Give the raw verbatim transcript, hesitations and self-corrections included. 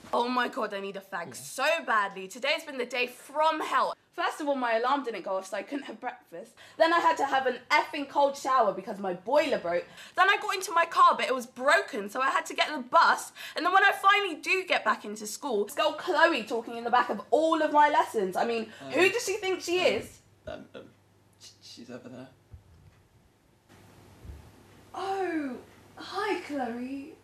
Oh my god, I need a fag so badly. Today's been the day from hell. First of all, my alarm didn't go off, so I couldn't have breakfast. Then I had to have an effing cold shower because my boiler broke. Then I got into my car, but it was broken, so I had to get the bus. And then when I finally do get back into school, this girl Chloe talking in the back of all of my lessons. I mean, um, who does she think she um, is? Um, um, she's over there. Oh, hi Chloe.